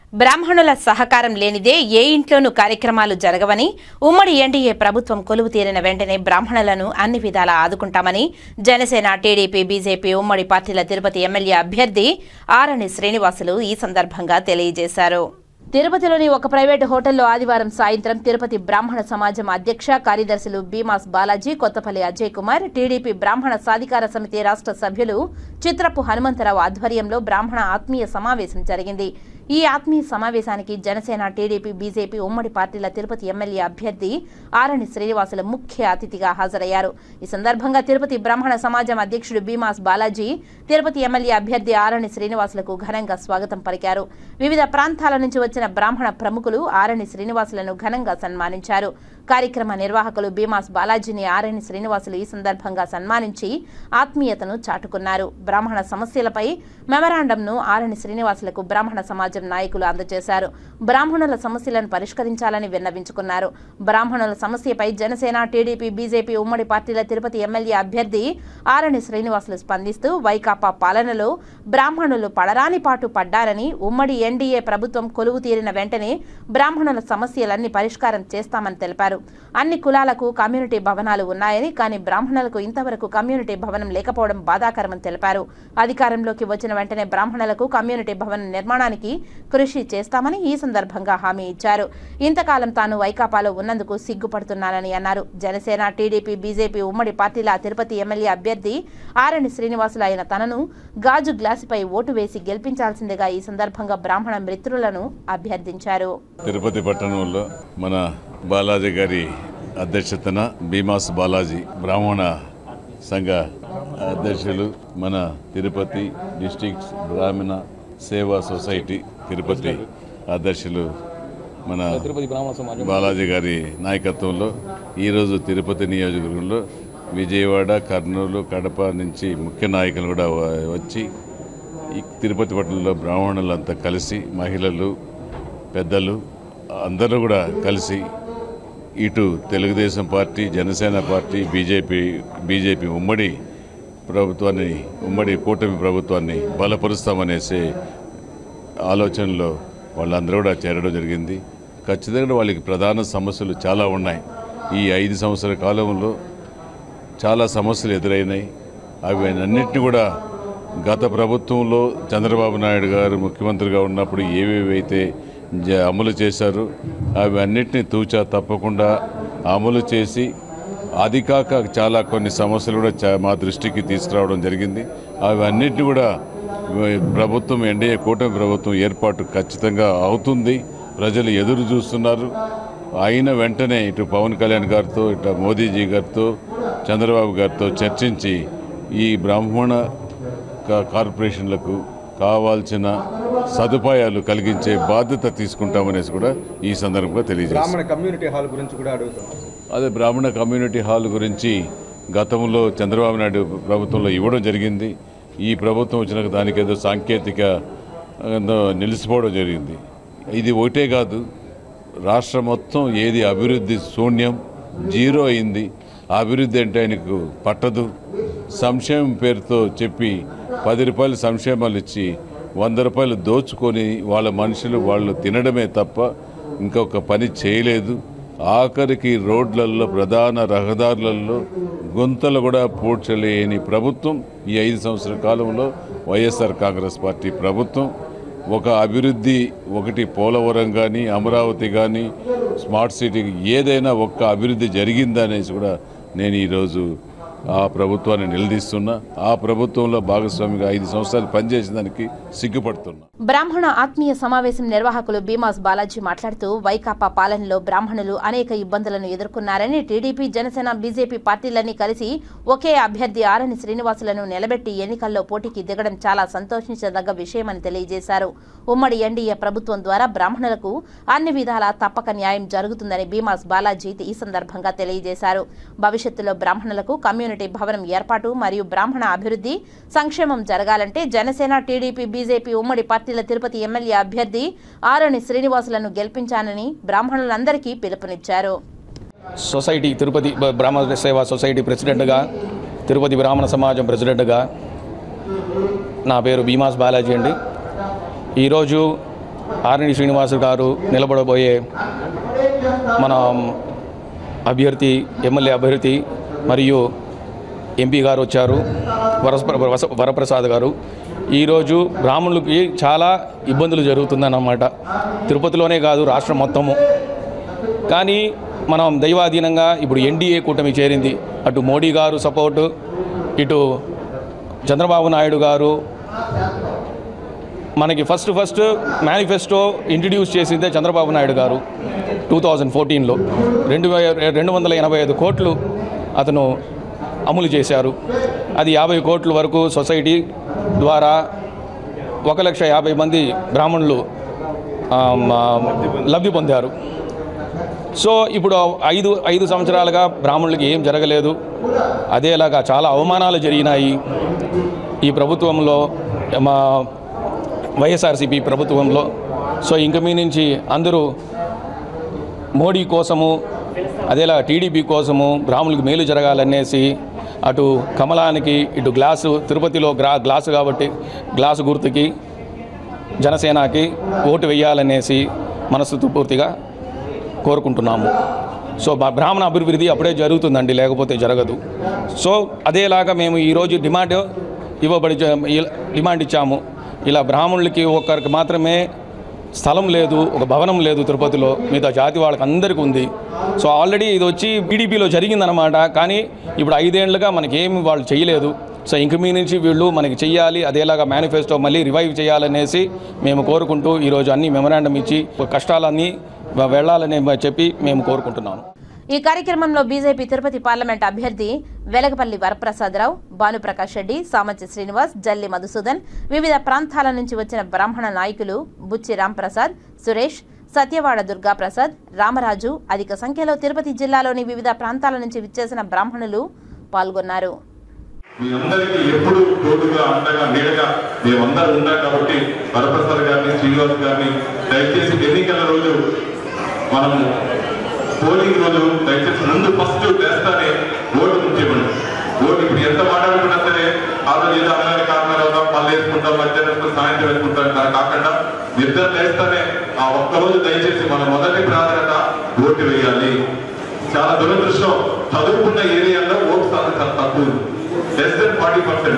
బ్రాహ్మణుల సహకారం లేనిదే ఏ ఇంట్లోనూ కార్యక్రమాలు జరగవని, ఉమ్మడి ఎన్డీఏ ప్రభుత్వం కొలువు తీరిన వెంటనే బ్రాహ్మణులను అన్ని విధాలా ఆదుకుంటామని జనసేన, టీడీపీ, బీజేపీ ఉమ్మడి పార్టీల తిరుపతి ఎమ్మెల్యే అభ్యర్థి ఆరణి శ్రీనివాసులు ఈ సందర్భంగా తెలియజేశారు. తిరుపతిలోని ఒక ప్రైవేటు హోటల్లో ఆదివారం సాయంత్రం తిరుపతి బ్రాహ్మణ సమాజం అధ్యక్ష కార్యదర్శులు బీమాస్ బాలాజీ, కొత్తపల్లి అజయ్ కుమార్, టీడీపీ బ్రాహ్మణ సాధికార సమితి రాష్ట్ర సభ్యులు చిత్రపు హనుమంతరావు ఆధ్వర్యంలో బ్రాహ్మణ ఆత్మీయ సమావేశం జరిగింది. ఈ ఆత్మీయ సమావేశానికి జనసేన, టీడీపీ, బీజేపీ ఉమ్మడి పార్టీల తిరుపతి ఎమ్మెల్యే అభ్యర్థి ఆరణి శ్రీనివాసులు ముఖ్య అతిథిగా హాజరయ్యారు. ఈ సందర్భంగా తిరుపతి బ్రాహ్మణ సమాజం అధ్యక్షుడు బీమాస్ బాలాజీ తిరుపతి ఎమ్మెల్యే అభ్యర్థి ఆరణి శ్రీనివాసులకు ఘనంగా స్వాగతం పలికారు. వివిధ ప్రాంతాల నుంచి వచ్చిన బ్రాహ్మణ ప్రముఖులు ఆరణి శ్రీనివాసులను ఘనంగా సన్మానించారు. కార్యక్రమ నిర్వాహకులు బీమాస్ బాలాజీని ఆరణి శ్రీనివాసులు ఈ సందర్భంగా సన్మానించి ఆత్మీయతను చాటుకున్నారు. బ్రాహ్మణ సమస్యలపై మెమరాండంను ఆరణి శ్రీనివాసులకు బ్రాహ్మణ సమాజం నాయకులు అందజేశారు. బ్రాహ్మణుల సమస్యలను పరిష్కరించాలని విన్నవించుకున్నారు. బ్రాహ్మణుల సమస్యపై జనసేన, టీడీపీ, బీజేపీ ఉమ్మడి పార్టీల తిరుపతి ఎమ్మెల్యే అభ్యర్థి ఆరణి శ్రీనివాసులు స్పందిస్తూ వైకాపా పాలనలో బ్రాహ్మణులు పడరాని పాటు పడ్డారని, ఉమ్మడి ఎన్డీఏ ప్రభుత్వం కొలువు తీరిన వెంటనే బ్రాహ్మణుల సమస్యలన్నీ పరిష్కారం చేస్తామని తెలిపారు. అన్ని కులాలకు కమ్యూనిటీ భవనాలు ఉన్నాయని, కానీ బ్రాహ్మణులకు ఇంతవరకు కమ్యూనిటీ భవనం లేకపోవడం బాధాకరమని తెలిపారు. అధికారంలోకి వచ్చిన వెంటనే బ్రాహ్మణులకు కమ్యూనిటీ భవనం నిర్మాణానికి కృషి చేస్తామని ఈ సందర్భంగా హామీ ఇచ్చారు. ఇంతకాలం తాను వైకాపాలో ఉన్నందుకు సిగ్గుపడుతున్నానని అన్నారు. జనసేన, టీడీపీ, బీజేపీ ఉమ్మడి పార్టీల తిరుపతి ఎమ్మెల్యే అభ్యర్థి ఆరణి శ్రీనివాసులు అయిన తనను గాజు గ్లాసుపై ఓటు వేసి గెలిపించాల్సిందిగా ఈ సందర్భంగా బ్రాహ్మణ మిత్రులను అభ్యర్థించారు. తిరుపతి పట్టణంలో మన బాలాజీ గారి అధ్యక్షతన బీమాస్ బాలాజీ బ్రాహ్మణ సంఘ అధ్యక్షులు, మన తిరుపతి డిస్ట్రిక్ట్ బ్రాహ్మణ సేవా సొసైటీ తిరుపతి అధ్యక్షులు మన బాలాజీ గారి నాయకత్వంలో ఈరోజు తిరుపతి నియోజకవర్గంలో విజయవాడ, కర్నూలు, కడప నుంచి ముఖ్య నాయకులు కూడా వచ్చి ఈ తిరుపతి పట్టణంలో బ్రాహ్మణులంతా కలిసి, మహిళలు, పెద్దలు అందరూ కూడా కలిసి ఇటు Telugu Desam party, Janasena party, BJP ఉమ్మడి ప్రభుత్వాన్ని, ఉమ్మడి కూటమి ప్రభుత్వాన్ని బలపరుస్తామనేసి ఆలోచనలో వాళ్ళందరూ కూడా చేరడం జరిగింది. ఖచ్చితంగా వాళ్ళకి ప్రధాన సమస్యలు చాలా ఉన్నాయి. ఈ 5 సంవత్సరాల కాలంలో చాలా సమస్యలు ఎదురైనాయి. అవి అన్నింటినీ కూడా గత ప్రభుత్వంలో చంద్రబాబు నాయుడు గారు ముఖ్యమంత్రిగా ఉన్నప్పుడు ఏవేవైతే అమలు చేశారు అవి అన్నింటినీ తూచా తప్పకుండా అమలు చేసి, అది కాక చాలా కొన్ని సమస్యలు కూడా మా దృష్టికి తీసుకురావడం జరిగింది. అవి అన్నింటినీ కూడా ప్రభుత్వం, ఎన్డీఏ కూటమి ప్రభుత్వం ఏర్పాటు ఖచ్చితంగా అవుతుంది. ప్రజలు ఎదురు చూస్తున్నారు. అయిన వెంటనే ఇటు పవన్ కళ్యాణ్ గారితో, ఇటు మోదీజీ గారితో, చంద్రబాబు గారితో చర్చించి ఈ బ్రాహ్మణ కార్పొరేషన్లకు కావాల్సిన సదుపాయాలు కలిగించే బాధ్యత తీసుకుంటామనేసి కూడా ఈ సందర్భంగా తెలియజేస్తాం. అదే బ్రాహ్మణ కమ్యూనిటీ హాల్ గురించి గతంలో చంద్రబాబు నాయుడు ప్రభుత్వంలో ఇవ్వడం జరిగింది. ఈ ప్రభుత్వం వచ్చిన దానికి ఏదో సాంకేతిక నిలిచిపోవడం జరిగింది. ఇది ఒకటే కాదు, రాష్ట్రం మొత్తం ఏది అభివృద్ధి శూన్యం, జీరో అయింది. అభివృద్ధి అంటే ఆయనకు పట్టదు. సంక్షేమం పేరుతో చెప్పి 10 రూపాయలు సంక్షేమాలు ఇచ్చి 100 రూపాయలు దోచుకొని వాళ్ళ మనుషులు వాళ్ళు తినడమే తప్ప ఇంకొక పని చేయలేదు. ఆఖరికి రోడ్లలో, ప్రధాన రహదారులలో గుంతలు కూడా పూడ్చలేని ప్రభుత్వం ఈ 5 సంవత్సరాల కాలంలో వైఎస్ఆర్ కాంగ్రెస్ పార్టీ ప్రభుత్వం. ఒక అభివృద్ధి, ఒకటి పోలవరం కానీ, అమరావతి కానీ, స్మార్ట్ సిటీ, ఏదైనా ఒక్క అభివృద్ధి జరిగిందనేసి కూడా నేను ఈరోజు ఆ ప్రభుత్వాన్ని నిలదీస్తున్నా. ఆ ప్రభుత్వంలో భాగస్వామిగా 5 సంవత్సరాలు పనిచేసిన దానికి సిగ్గుపడుతున్నా. బ్రాహ్మణ ఆత్మీయ సమావేశం నిర్వాహకులు బీమాస్ బాలాజీ మాట్లాడుతూ వైకాపా పాలనలో బ్రాహ్మణులు అనేక ఇబ్బందులను ఎదుర్కొన్నారని, టీడీపీ, జనసేన, బీజేపీ పార్టీలన్నీ కలిసి ఒకే అభ్యర్థి ఆరణి శ్రీనివాసులను నిలబెట్టి ఎన్నికల్లో పోటీకి దిగడం చాలా సంతోషించదగ్గ విషయమని తెలియజేశారు. ఉమ్మడి ఎన్డీఏ ప్రభుత్వం ద్వారా బ్రాహ్మణులకు అన్ని విధాలా తప్పక న్యాయం జరుగుతుందని బీమాస్ బాలాజీ ఈ సందర్భంగా తెలియజేశారు. భవిష్యత్తులో బ్రాహ్మణులకు కమ్యూనిటీ భవనం ఏర్పాటు మరియు బ్రాహ్మణ అభివృద్ధి, సంక్షేమం జరగాలంటే జనసేన, టీడీపీ, బీజేపీ ఉమ్మడి పార్టీల తిరుపతి ఎమ్మెల్యే అభ్యర్థి ఆరణి శ్రీనివాసులను గెలిపించానని బ్రాహ్మణులందరికీ పిలుపునిచ్చారు. సొసైటీ తిరుపతి బ్రాహ్మణ సేవా సొసైటీ ప్రెసిడెంట్గా, తిరుపతి బ్రాహ్మణ సమాజం ప్రెసిడెంట్గా నా పేరు బీమాస్ బాలాజీ అండి. ఈరోజు ఆర్ఎన్డి శ్రీనివాస్ గారు నిలబడబోయే మన అభ్యర్థి ఎమ్మెల్యే అభ్యర్థి మరియు ఎంపీ గారు వచ్చారు, వరప్రసాద్ గారు. ఈరోజు బ్రాహ్మణులకి చాలా ఇబ్బందులు జరుగుతుందన్నమాట, తిరుపతిలోనే కాదు రాష్ట్రం మొత్తము. కానీ మనం దైవాధీనంగా ఇప్పుడు ఎన్డీఏ కూటమి చేరింది. అటు మోడీ గారు సపోర్టు, ఇటు చంద్రబాబు నాయుడు గారు. మనకి ఫస్ట్ మేనిఫెస్టో ఇంట్రడ్యూస్ చేసిందే చంద్రబాబు నాయుడు గారు 2014లో 285 కోట్లు అతను అమలు చేశారు. అది 50 కోట్ల వరకు సొసైటీ ద్వారా 1,50,000 మంది బ్రాహ్మణులు లబ్ధి పొందారు. సో ఇప్పుడు 5 సంవత్సరాలుగా బ్రాహ్మణులకి ఏం జరగలేదు. అదేలాగా చాలా అవమానాలు జరిగినాయి ఈ ప్రభుత్వంలో, మా వైఎస్ఆర్సీపీ ప్రభుత్వంలో. సో ఇంక మీ నుంచి అందరూ మోడీ కోసము, అదేలా టీడీపీ కోసము బ్రాహ్మణులకు మేలు జరగాలనేసి అటు కమలానికి, ఇటు గ్లాసు, తిరుపతిలో గ్లాసు కాబట్టి గ్లాసు గుర్తుకి జనసేనకి ఓటు వేయాలనేసి మనస్ఫూర్తిగా కోరుకుంటున్నాము. సో బ్రాహ్మణ అభివృద్ధి అప్పుడే జరుగుతుందండి, లేకపోతే జరగదు. సో అదేలాగా మేము ఈరోజు డిమాండ్ ఇచ్చాము. ఇలా బ్రాహ్మణులకి ఒకరికి మాత్రమే స్థలం లేదు, ఒక భవనం లేదు తిరుపతిలో, మిగతా జాతి వాళ్ళకి అందరికీ ఉంది. సో ఆల్రెడీ ఇది వచ్చి టీడీపీలో జరిగిందనమాట. కానీ ఇప్పుడు 5 ఏళ్ళుగా మనకేమి వాళ్ళు చేయలేదు. సో ఇంక మీ నుంచి వీళ్ళు మనకి చెయ్యాలి, అదేలాగా మేనిఫెస్టో మళ్ళీ రివైవ్ చేయాలనేసి మేము కోరుకుంటూ ఈరోజు అన్ని మెమరాండం ఇచ్చి కష్టాలన్నీ వెళ్ళాలని చెప్పి మేము కోరుకుంటున్నాము. ఈ కార్యక్రమంలో బీజేపీ తిరుపతి పార్లమెంట్ అభ్యర్థి వెలగపల్లి వరప్రసాదరావు, భానుప్రకాష్ రెడ్డి, సామంచి శ్రీనివాస్, జల్లి మధుసూదన్, వివిధ ప్రాంతాల నుంచి వచ్చిన బ్రాహ్మణ నాయకులు బుచ్చి రాంప్రసాద్, సురేష్, సత్యవాడ దుర్గాప్రసాద్, రామరాజు అధిక సంఖ్యలో తిరుపతి జిల్లాలోని వివిధ ప్రాంతాల నుంచి విచ్చేసిన బ్రాహ్మణులు పాల్గొన్నారు. మీ అందరికీ ఎప్పుడు తోడుగా అండగా నీడగా మేమందరూ ఉన్నాం కాబట్టి వరప్రసాద్ గారిని, శ్రీనివాస్ గారిని దయచేసి ఎన్నికల రోజు మనం పోలింగ్ రోజు దయచేసి ముందు ఫస్ట్ వేస్తానే ఓటు ముంచేయండి. ఓటు ఇప్పుడు ఎంత మాట్లాడుకున్నా సరే ఆ రోజు ఏదో అమ్మగారి కారణాలు అవుతాం, మళ్ళీ వేసుకుంటాం, మధ్యాహ్నం సాయంత్రం వేసుకుంటాం, దాని కాకుండా నిద్ర వేస్తానే ఆ ఒక్కరోజు దయచేసి మన మొదటి ప్రాధాన్యత ఓటు వేయాలి. చాలా దురదృష్టం, చదువుకున్న ఏరియాలో ఓటు శాతం చాలా తక్కువ, less than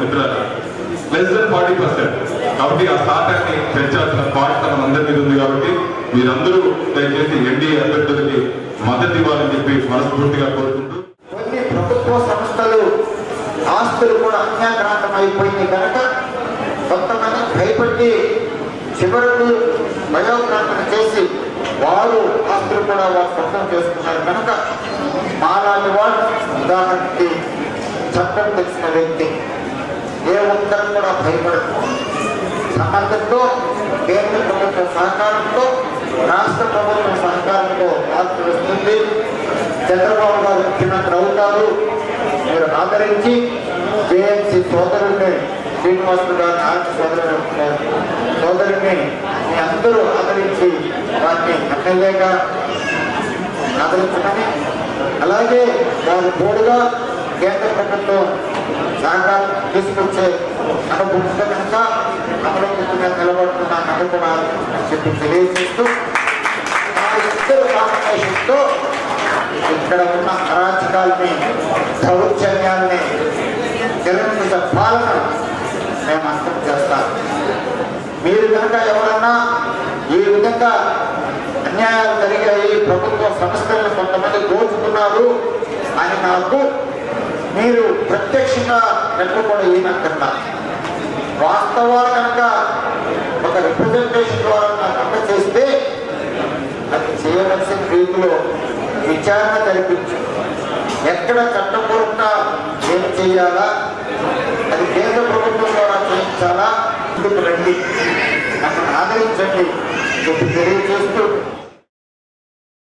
40%. కాబట్టి ఆ శాతాన్ని పెంచాల్సిన బాధ్యత మనందరి మీద ఉంది. కాబట్టి మీరందరూ దయచేసి ఎన్డీఏ అభ్యర్థులకి మద్దతు ఇవ్వాలని చెప్పి మనస్ఫూర్తిగా కోరుకుంటూ, కొన్ని ప్రభుత్వ సంస్థలు ఆస్తులు కూడా అన్యాక్రాంతం అయిపోయింది కనుక కొంతమంది భయపడి చివరకు భయోక్రాంతం చేసి వారు ఆస్తులు కూడా వారు సొంతం చేసుకున్నారు కనుక మాలాంటి వాడు ఉదాహరణకి చట్టం తెలిసిన వ్యక్తి ఏ ఒక్కరు కూడా భయపడదు. సమర్థంతో కేంద్ర ప్రభుత్వ సహకారంతో, రాష్ట్ర ప్రభుత్వ సహకారంతో ఆస్తులు వస్తుంది. చంద్రబాబు గారు ముఖ్యమంత్రి అవుతారు. మీరు ఆదరించి జేఎంసీ సోదరుల్ని, శ్రీనివాసులు గారిని సోదరుని మీ అందరూ ఆదరించి వారిని ఎమ్మెల్యేగా ఆదరించమని, అలాగే వారి తోడుగా కేంద్ర ప్రభుత్వం సహకారం తీసుకొచ్చే అనుభవం కనుక అమలుగా నిలబడుతున్నాను కూడా చెప్పి తెలియజేస్తూ, ఆ ఇద్దరు కాంబినేషన్తో ఇక్కడ ఉన్న అరాచకాల్ని, దౌర్జన్యాల్ని, నిరంకుశ పాలన మేము అర్థం చేస్తాం. మీరు కనుక ఎవరన్నా ఈ విధంగా అన్యాయాలు జరిగాయి, ప్రభుత్వ సంస్థలను కొంతమంది దోచుకున్నారు అని నాకు మీరు ప్రత్యక్షంగా నెట్టుకోవడం ఏమనుకున్నా, వాస్తవాలు కనుక ఒక రిప్రజెంటేషన్ ద్వారా నాకు అందజేస్తే అది చేయవలసిన రీతిలో విచారణ జరిపించు. ఎక్కడ చట్టపూర్వకంగా ఏం చేయాలా, అది కేంద్ర ప్రభుత్వం ద్వారా చేయించాలా, ఇందుకు రండి, నన్ను ఆదరించండి చెప్పి తెలియజేస్తూ